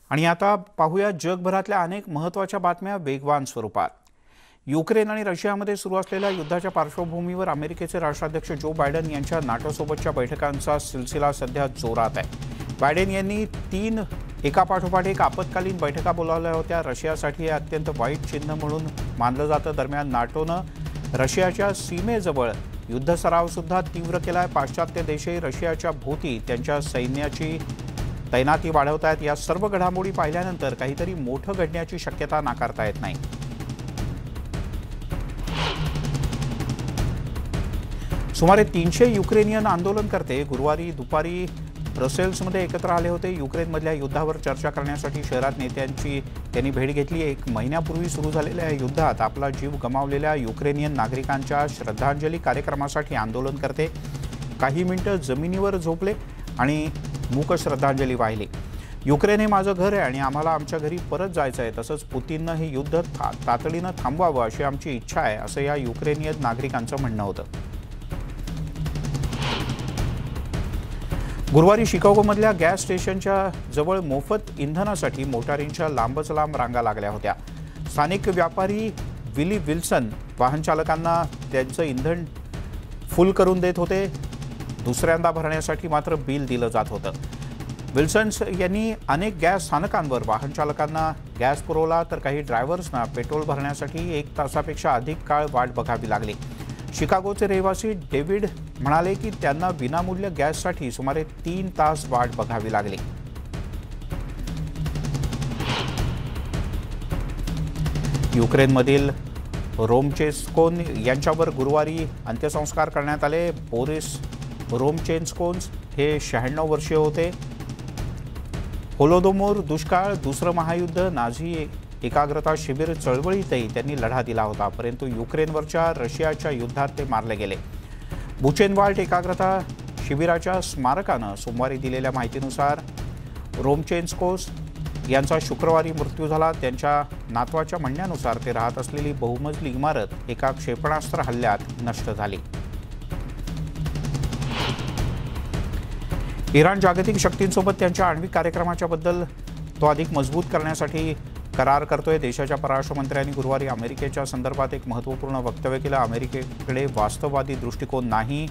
आणि आता पाहूया जगभरातल्या अनेक महत्त्वाच्या बातम्या वेगवान स्वरूपात। युक्रेन आणि रशियामध्ये सुरू असलेल्या युद्धाच्या पार्श्वभूमीवर अमेरिकेचे राष्ट्राध्यक्ष जो बायडन यांच्या नाटोसोबतच्या बैठकांचा सिलसिला सध्या जोरात आहे। बायडन यांनी 3 एकापाठोपाठ एक आपत्कालीन बैठका बोलावल्या होत्या। रशियासाठी हे अत्यंत वाईट चिन्ह म्हणून मानलं जातं। दरम्यान नाटोनं रशियाच्या सीमेजवळ युद्ध सराव सुद्धा तीव्र केलाय। पाश्चात्य देशही रशियाच्या भोवती त्यांच्या सैन्याची तैनाती वाढवत आहेत। या सर्व घडामोडी पाहिल्यानंतर काहीतरी मोठं घडण्याची शक्यता नाकारता येत नाही। सुमारे 300 युक्रेनियन आंदोलनकर्ते गुरुवारी दुपारी ब्रसेल्समध्ये एकत्र आले होते। युक्रेनमधल्या युद्धावर चर्चा करण्यासाठी शहरात नेत्यांची त्यांनी भेट घेतली। 1 महिन्यापूर्वी सुरू झालेल्या युद्धात आपला जीव गमावलेल्या युक्रेनियन नागरिकांच्या श्रद्धांजली कार्यक्रमासाठी आंदोलनकर्ते काही मिनिटं जमिनीवर झोपले आणि मूक श्रद्धांजली वाहिली। युक्रेन हे माझं घर आहे आणि आम्हाला आमच्या घरी परत जायचं आहे, तसंच पुतीननं हे युद्ध तातडीनं थांबवावं अशी आमची इच्छा आहे, असं या युक्रेनियन नागरिकांचं म्हणणं होतं। गुरुवारी शिकागोमधल्या गॅस स्टेशनच्या जवळ मोफत इंधनासाठी मोटारींच्या लांबच लांब रांगा लागल्या होत्या। स्थानिक व्यापारी विली विल्सन वाहनचालकांना त्यांचं इंधन फुल करून देत होते। दुसऱ्यांदा भरण्यासाठी मात्र बिल दिलं जात होतं। विल्सन्स यांनी अनेक गॅस स्थानकांवर वाहनचालकांना गॅस पुरवला, तर काही ड्रायव्हर्सना पेट्रोल भरण्यासाठी 1 तासापेक्षा अधिक काळ वाट बघावी लागली। शिकागोचे रहिवासी डेव्हिड म्हणाले की त्यांना विनामूल्य गॅससाठी सुमारे 3 तास वाट बघावी लागली। युक्रेनमधील रोमचेन्स्कोन यांच्यावर गुरुवारी अंत्यसंस्कार करण्यात आले। बोरिस रोमचेन्स्कोन्स हे 96 वर्षीय होते। होलोदोमोर दुष्काळ, दुसरं महायुद्ध, नाझी एकाग्रता शिबिर चळवळीतही त्यांनी लढा दिला होता, परंतु युक्रेनवरच्या रशियाच्या युद्धात ते मारले गेले। बुचेनवाल्ड एकाग्रता शिबिराच्या स्मारकानं सोमवारी दिलेल्या माहितीनुसार रोमचेन्स्कोस यांचा शुक्रवारी मृत्यू झाला। त्यांच्या नातवाच्या म्हणण्यानुसार ते राहत असलेली बहुमजली इमारत एका क्षेपणास्त्र हल्ल्यात नष्ट झाली। इराण जागतिक शक्तींसोबत त्यांच्या आण्विक कार्यक्रमाच्या बद्दल तो अधिक मजबूत करण्यासाठी करार करतोय। देशाच्या परराष्ट्र मंत्र्यांनी गुरुवारी अमेरिकेच्या संदर्भात एक महत्त्वपूर्ण वक्तव्य केलं। अमेरिकेकडे वास्तववादी दृष्टिकोन नाही।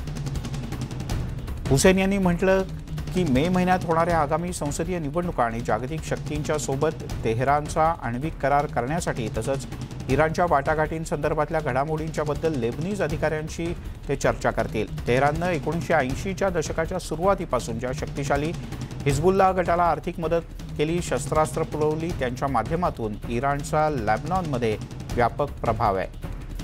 हुसेन यांनी म्हटलं की मे महिन्यात होणाऱ्या आगामी संसदीय निवडणुका आणि जागतिक शक्तींच्या सोबत तेहरानचा आण्विक करार करण्यासाठी तसंच इराणच्या वाटाघाटींसंदर्भातल्या घडामोडींच्या बद्दल लेबनीज अधिकाऱ्यांशी ते चर्चा करतील। तेहराननं 1980च्या दशकाच्या सुरुवातीपासून ज्या शक्तिशाली हिजबुल्लाह गटाला आर्थिक मदत केली, शस्त्रास्त्र पुरवली, त्यांच्या माध्यमातून इराणचा लेबनॉनमध्ये व्यापक प्रभाव आहे।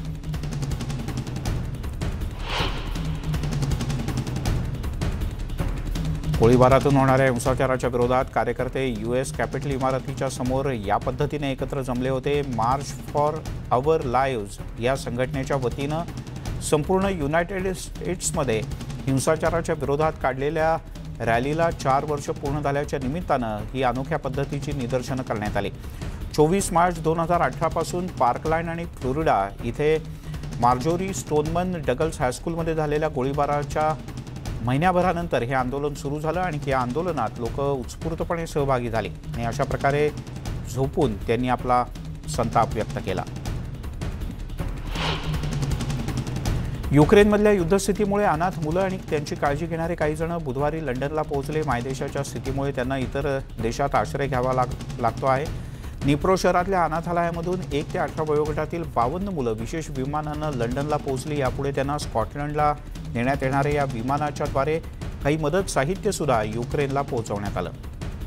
गोळीबारातून होणाऱ्या हिंसाचाराच्या विरोधात कार्यकर्ते US कॅपिटल इमारतीच्या समोर या पद्धतीने एकत्र जमले होते। मार्च फॉर आवर लाईव्हज या संघटनेच्या वतीनं संपूर्ण युनायटेड स्टेट्समध्ये हिंसाचाराच्या विरोधात काढलेल्या रॅलीला 4 वर्ष पूर्ण झाल्याच्या निमित्तानं ही अनोख्या पद्धतीची निदर्शनं करण्यात आली। 24 मार्च 2018 पासून पार्कलाइन आणि फ्लोरिडा इथे मार्जोरी स्टोनमन डगल्स हायस्कूलमध्ये झालेल्या गोळीबाराच्या महिन्याभरानंतर हे आंदोलन सुरू झालं आणि या आंदोलनात लोक उत्स्फूर्तपणे सहभागी झाले आणि अशा प्रकारे झोपून त्यांनी आपला संताप व्यक्त केला। युक्रेनमधल्या युद्धस्थितीमुळे अनाथ मुलं आणि त्यांची काळजी घेणारे काही जण बुधवारी लंडनला पोहोचले। मायदेशाच्या स्थितीमुळे त्यांना इतर देशात आश्रय घ्यावा लागतो आहे। निप्रो शहरातल्या अनाथालयामधून 1 ते 18 वयोगटातील 52 मुलं विशेष विमानानं लंडनला पोहोचली। यापुढे त्यांना स्कॉटलंडला नेण्यात येणाऱ्या या विमानाच्याद्वारे काही मदत साहित्य सुद्धा युक्रेनला पोहोचवण्यात आलं।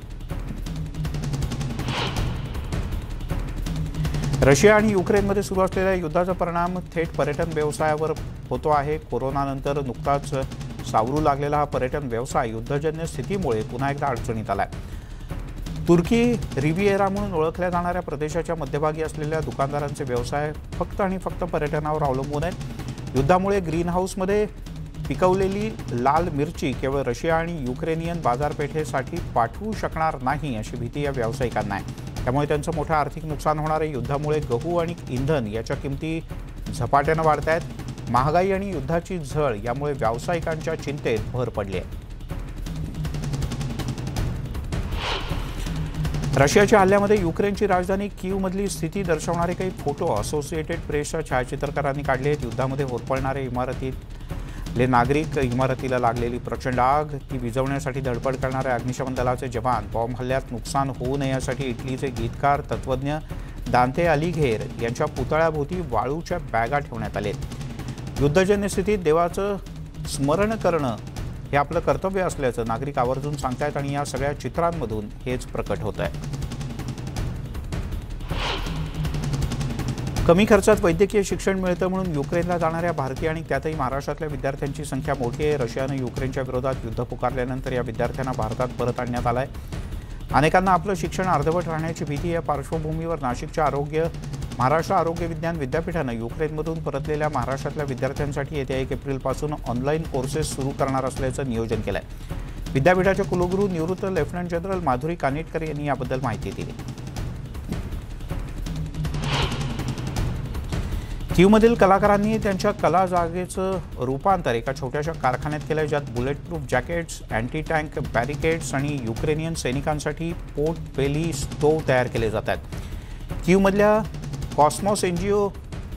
रशिया आणि युक्रेनमध्ये सुरू असलेल्या युद्धाचा परिणाम थेट पर्यटन व्यवसायावर होतो आहे। कोरोनानंतर नुकताच सावरू लागलेला हा पर्यटन व्यवसाय युद्धजन्य स्थितीमुळे पुन्हा एकदा अडचणीत आलाय। तुर्की रिव्हिएरा म्हणून ओळखल्या जाणाऱ्या प्रदेशाच्या मध्यभागी असलेल्या दुकानदारांचे व्यवसाय फक्त आणि फक्त पर्यटनावर अवलंबून आहेत। युद्धामुळे ग्रीन हाऊसमध्ये पिकवलेली लाल मिरची केवळ रशिया आणि युक्रेनियन बाजारपेठेसाठी पाठवू शकणार नाही अशी भीती या व्यावसायिकांना आहे। त्यामुळे त्यांचं मोठं आर्थिक नुकसान होणार आहे। युद्धामुळे गहू आणि इंधन याच्या किमती झपाट्यानं वाढत आहेत। महागाई आणि युद्धाची झळ यामुळे व्यावसायिकांच्या चिंतेत भर पडली आहे। रशियाच्या हल्ल्यामध्ये युक्रेनची राजधानी कीवमधली स्थिती दर्शवणारे काही फोटो असोसिएटेड प्रेसच्या छायाचित्रकारांनी काढले आहेत। युद्धामध्ये होरपळणारे इमारतीतले नागरिक, इमारतीला लागलेली प्रचंड आग ती विझवण्यासाठी धडपड करणारे अग्निशमन दलाचे जवान, बॉम्ब हल्ल्यात नुकसान होऊ नये यासाठी इटलीचे गीतकार तत्वज्ञ दांते अलिघेर यांच्या पुतळ्याभोवती वाळूच्या बॅगा ठेवण्यात आलेत। युद्धजन्य स्थितीत देवाचं स्मरण करणं हे आपलं कर्तव्य असल्याचं नागरिक आवर्जून सांगतायत आणि या सगळ्या चित्रांमधून हेच प्रकट होत आहे। कमी खर्चात वैद्यकीय शिक्षण मिळतं म्हणून युक्रेनला जाणाऱ्या भारतीय आणि त्यातही महाराष्ट्रातल्या विद्यार्थ्यांची संख्या मोठी आहे। रशियानं युक्रेनच्या विरोधात युद्ध पुकारल्यानंतर या विद्यार्थ्यांना भारतात परत आणण्यात आलंय। अनेकांना आपलं शिक्षण अर्धवट राहण्याची भीती या पार्श्वभूमीवर नाशिकच्या महाराष्ट्र आरोग्य विज्ञान विद्यापीठानं युक्रेनमधून परतलेल्या महाराष्ट्रातल्या विद्यार्थ्यांसाठी येत्या 1 एप्रिलपासून ऑनलाईन कोर्सेस सुरू करणार असल्याचं नियोजन केलं आहे। विद्यापीठाच्या कुलगुरू निवृत्त लेफ्टनंट जनरल माधुरी कानिटकर यांनी याबद्दल माहिती दिली। कीवमधील कलाकारांनी त्यांच्या कला जागेचं रूपांतर एका छोट्याशा कारखान्यात केलं आहे, ज्यात bulletproof jackets, anti tank barricades आणि युक्रेनियन सैनिकांसाठी पोर्ट बेली स्टोव्ह तयार केले जात आहेत। कीवमधल्या कॉस्मॉस एनजीओ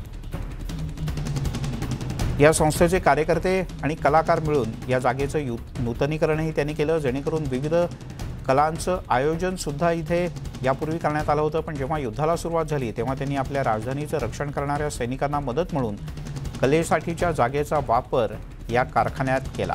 या संस्थेचे कार्यकर्ते आणि कलाकार मिळून या जागेचं नूतनीकरणही त्यांनी केलं, जेणेकरून विविध कलांचं आयोजन सुद्धा इथे यापूर्वी करण्यात आलं होतं। पण जेव्हा युद्धाला सुरुवात झाली तेव्हा त्यांनी आपल्या राजधानीचं रक्षण करणाऱ्या सैनिकांना मदत म्हणून कलेसाठीच्या जागेचा वापर या कारखान्यात केला।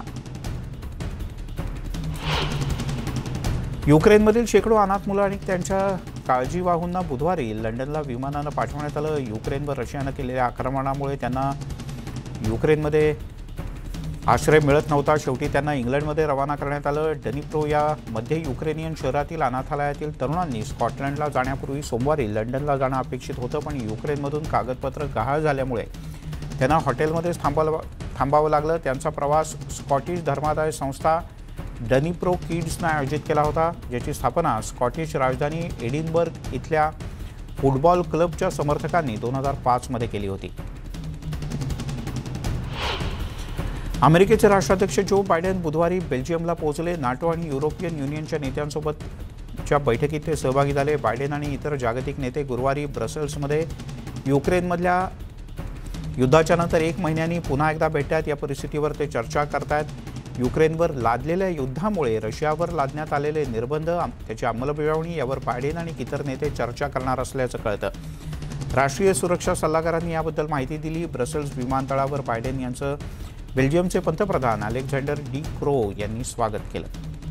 युक्रेनमधील शेकडो अनाथ मुलं आणि त्यांच्या काळजीवाहूंना बुधवारी लंडनला विमानानं पाठवण्यात आलं। युक्रेनवर रशियानं केलेल्या आक्रमणामुळे त्यांना युक्रेनमध्ये आश्रय मिळत नव्हता। शेवटी त्यांना इंग्लंडमध्ये रवाना करण्यात आलं। डनिप्रो या मध्य युक्रेनियन शहरातील अनाथालयातील तरुणांनी स्कॉटलंडला जाण्यापूर्वी सोमवारी लंडनला जाणं अपेक्षित होतं, पण युक्रेनमधून कागदपत्र गहाळ झाल्यामुळे त्यांना हॉटेलमध्येच थांबावं लागलं। त्यांचा प्रवास स्कॉटिश धर्मादाय संस्था डनिप्रो किड्सनं आयोजित केला होता, ज्याची स्थापना स्कॉटिश राजधानी एडिनबर्ग इथल्या फुटबॉल क्लबच्या समर्थकांनी 2005 मध्ये केली होती। अमेरिकेचे राष्ट्राध्यक्ष जो बायडेन बुधवारी बेल्जियमला पोहोचले। नाटो आणि युरोपियन युनियनच्या नेत्यांसोबतच्या बैठकीत ते सहभागी झाले। बायडेन आणि इतर जागतिक नेते गुरुवारी ब्रसेल्समध्ये युक्रेनमधल्या युद्धाच्या नंतर 1 महिन्यांनी पुन्हा एकदा भेटतात। या परिस्थितीवर ते चर्चा करतात। युक्रेनवर लादलेल्या युद्धामुळे रशियावर लादण्यात आलेले निर्बंध, त्याची अंमलबजावणी यावर बायडेन आणि इतर नेते चर्चा करणार असल्याचं कळतं। राष्ट्रीय सुरक्षा सल्लागारांनी याबद्दल माहिती दिली। ब्रसेल्स विमानतळावर बायडेन यांचं बेल्जियमचे पंतप्रधान अलेक्झांडर डी क्रो यांनी स्वागत केलं।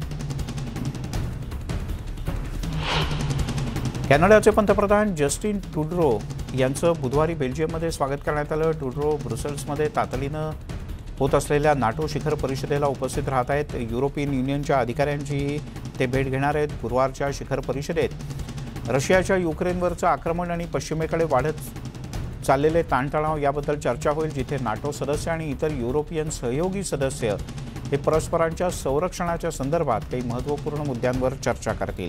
कॅनडाचे पंतप्रधान जस्टिन ट्रुडो यांचं बुधवारी बेल्जियममध्ये स्वागत करण्यात आलं। ट्रुडो ब्रुसेल्समध्ये तातडीनं होत असलेल्या नाटो शिखर परिषदेला उपस्थित राहत आहेत। युरोपियन युनियनच्या अधिकाऱ्यांची ते भेट घेणार आहेत। गुरुवारच्या शिखर परिषदेत रशियाच्या युक्रेनवरचं आक्रमण आणि पश्चिमेकडे वाढत चाललेले ताणतणाव याबद्दल चर्चा होईल, जिथे नाटो सदस्य आणि इतर युरोपियन सहयोगी सदस्य हे परस्परांच्या संरक्षणाच्या संदर्भात काही महत्त्वपूर्ण मुद्द्यांवर चर्चा करतील।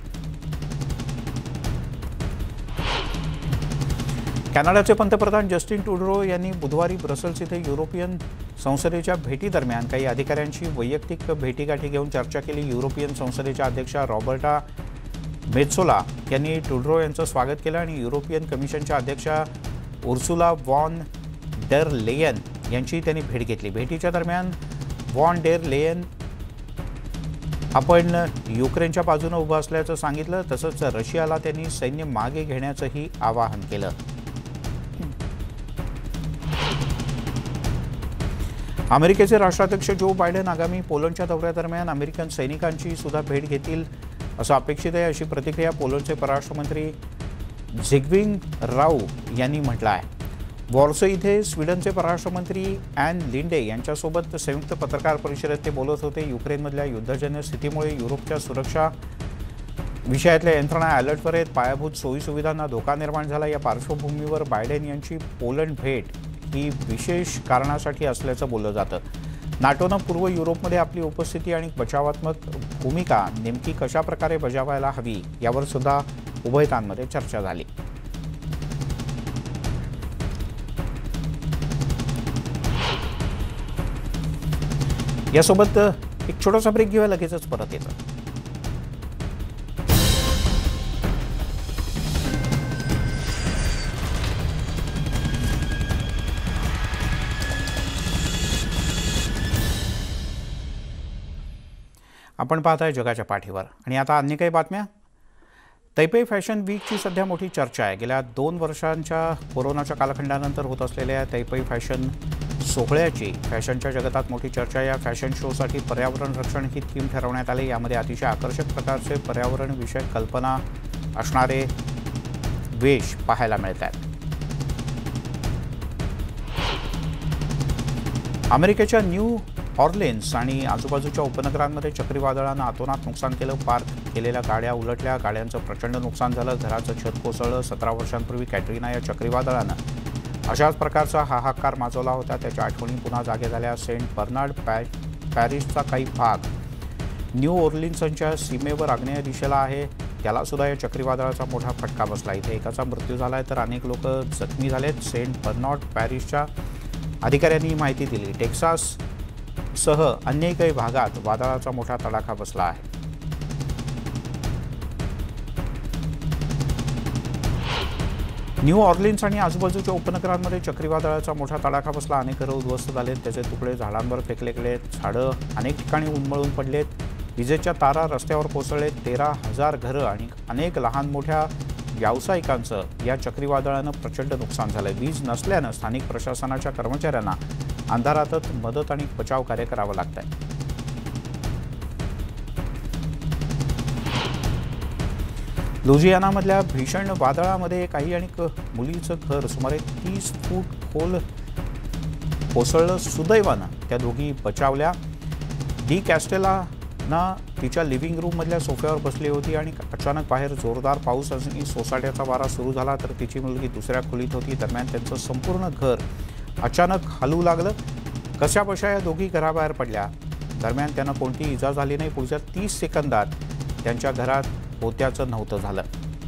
कॅनडाचे पंतप्रधान जस्टिन ट्रुडो यांनी बुधवारी ब्रसेल्स इथे युरोपियन संसदेच्या भेटीदरम्यान काही अधिकाऱ्यांशी वैयक्तिक भेटीगाठी घेऊन चर्चा केली। युरोपियन संसदेच्या अध्यक्षा रॉबर्टा मेत्सोला यांनी ट्रुडो यांचं स्वागत केलं आणि युरोपियन कमिशनच्या अध्यक्षा उर्सुला वॉन डेर लेयन यांची त्यांनी भेट घेतली। भेटीच्या दरम्यान वॉन डेर लेयन आपण युक्रेनच्या बाजूने उभं असल्याचं सांगितलं, तसंच रशियाला त्यांनी सैन्य मागे घेण्याचंही आवाहन केलं। अमेरिकेचे राष्ट्राध्यक्ष जो बायडेन आगामी पोलंडच्या दौऱ्यादरम्यान अमेरिकन सैनिकांची सुद्धा भेट घेतील असं अपेक्षित आहे, अशी प्रतिक्रिया पोलंडचे परराष्ट्रमंत्री झिग्विंग राऊ यांनी म्हटलं आहे। वॉर्सो इथे स्वीडनचे परराष्ट्रमंत्री ॲन लिंडे यांच्यासोबत संयुक्त पत्रकार परिषदेत ते बोलत होते। युक्रेनमधल्या युद्धजन्य स्थितीमुळे युरोपच्या सुरक्षा विषयातल्या यंत्रणा अलर्टवर आहेत। पायाभूत सोयीसुविधांना धोका निर्माण झाला। या पार्श्वभूमीवर बायडेन यांची पोलंड भेट ही विशेष कारणासाठी असल्याचं बोललं जातं। नाटोनं पूर्व युरोपमध्ये आपली उपस्थिती आणि बचावात्मक भूमिका नेमकी कशा प्रकारे बजावायला हवी यावर सुद्धा उभयतांमध्ये चर्चा झाली। यासोबत एक छोटासा ब्रेक घेऊया, लगेचच परत येतो। आपण पाहताय जगाच्या पाठीवर आणि आता अन्य काही बातम्या। तैपै फॅशन वीकची सध्या मोठी चर्चा आहे। गेल्या 2 वर्षांच्या कोरोनाच्या कालखंडानंतर होत असलेल्या तैपै फॅशन सोहळ्याची फॅशनच्या जगतात मोठी चर्चा आहे। या फॅशन शोसाठी पर्यावरण रक्षण ही थीम ठरवण्यात आली। यामध्ये अतिशय आकर्षक प्रकारचे पर्यावरण विषयक कल्पना असणारे वेश पाहायला मिळतात। अमेरिकेच्या न्यू ऑर्लिन्स आणि आजूबाजूच्या उपनगरांमध्ये चक्रीवादळानं अतोनात नुकसान केलं। पार्क केलेल्या गाड्या उलटल्या, गाड्यांचं प्रचंड नुकसान झालं, घराचं छत कोसळलं। 17 वर्षांपूर्वी कॅटरीना या चक्रीवादळानं अशाच प्रकारचा हाहाकार माजवला होता। त्याच्या आठवणी पुन्हा जागे झाल्या। सेंट बर्नार्ड पॅरिसचा काही भाग न्यू ऑर्लिन्सच्या सीमेवर आग्नेय दिशेला आहे। त्याला सुद्धा या चक्रीवादळाचा मोठा फटका बसला। इथे एकाचा मृत्यू झालाय तर अनेक लोक जखमी झालेत। सेंट बर्नार्ड पॅरिसच्या अधिकाऱ्यांनी माहिती दिली। टेक्सास सह अन्य काही भागात वादळाचा मोठा तडाखा बसला आहे। न्यू ऑर्लिन्स आणि आजूबाजूच्या उपनगरांमध्ये चक्रीवादळाचा मोठा तडाखा बसला। अनेक घरं उद्ध्वस्त झालेत, त्याचे तुकडे झाडांवर फेकले गेलेत, झाडं अनेक ठिकाणी उन्मळून पडलेत, विजेच्या तारा रस्त्यावर कोसळलेत। 13,000 घरं आणि अनेक लहान मोठ्या व्यावसायिकांचं या चक्रीवादळानं प्रचंड नुकसान झालंय। वीज नसल्यानं स्थानिक प्रशासनाच्या कर्मचाऱ्यांना अंधारातच मदत आणि बचाव कार्य करावं लागतंय। लुझियानामधल्या भीषण वादळामध्ये काही अनेक मुलीचं घर सुमारे 30 फूट खोल कोसळलं। सुदैवानं त्या दोघी बचावल्या। डी कॅस्टेलाना तिच्या लिव्हिंग रूममधल्या सोफ्यावर बसली होती आणि अचानक बाहेर जोरदार पाऊस आणि सोसाट्याचा वारा सुरू झाला तर तिची मुलगी दुसऱ्या खोलीत होती। दरम्यान त्यांचं संपूर्ण घर अचानक हलू लागलं। कशाबशा या दोघी घराबाहेर पडल्या। दरम्यान त्यांना कोणतीही इजा झाली नाही। पुढच्या 30 सेकंदात त्यांच्या घरात होत्याचं नव्हतं झालं।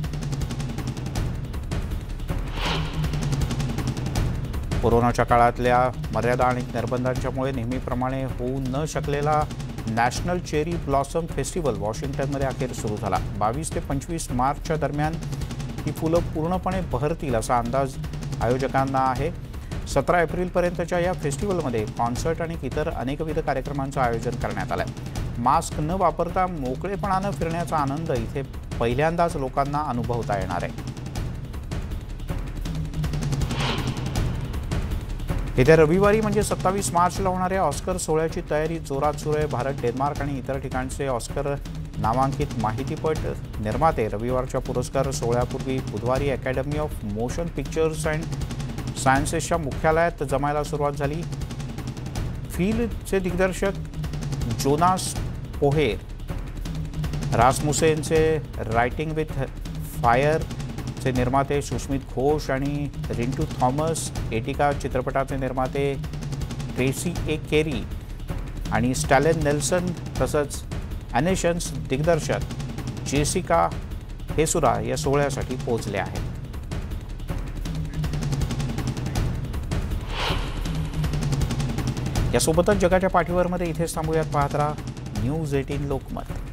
कोरोनाच्या काळातल्या मर्यादा आणि निर्बंधांच्यामुळे नेहमीप्रमाणे होऊ न शकलेला नॅशनल चेरी ब्लॉसम फेस्टिवल वॉशिंग्टनमध्ये अखेर सुरू झाला। 22 ते 25 मार्चच्या दरम्यान ही फुलं पूर्णपणे बहरतील असा अंदाज आयोजकांना आहे। 17 एप्रिलपर्यंतच्या या फेस्टिवलमध्ये कॉन्सर्ट आणि इतर अनेकविध कार्यक्रमांचं आयोजन करण्यात आलं आहे। मास्क न वापरता मोकळेपणानं फिरण्याचा आनंद इथे पहिल्यांदाच लोकांना अनुभवता येणार आहे। येत्या रविवारी म्हणजे 27 मार्चला होणाऱ्या ऑस्कर सोहळ्याची तयारी जोरात सुरू आहे। भारत, डेन्मार्क आणि इतर ठिकाणचे ऑस्कर नामांकित माहितीपट निर्माते रविवारच्या पुरस्कार सोहळ्यापूर्वी बुधवारी Academy of Motion Pictures and सायन्सेसच्या मुख्यालयात जमायला सुरुवात झाली। फिलचे दिग्दर्शक जोनास पोहेर, रासमुसेनचे रायटिंग विथ फायरचे निर्माते सुस्मित घोष आणि रिंटू थॉमस, एटिका चित्रपटाचे निर्माते ट्रेसी ए केरी आणि स्टॅलेन नेल्सन तसंच ॲनिशन्स दिग्दर्शक जेसिका हे सुद्धा या सोहळ्यासाठी पोहोचले आहेत। यासोबतच जगाच्या पाठीवरमध्ये इथेच थांबूयात। पाहत राहा न्यूज 18 लोकमत।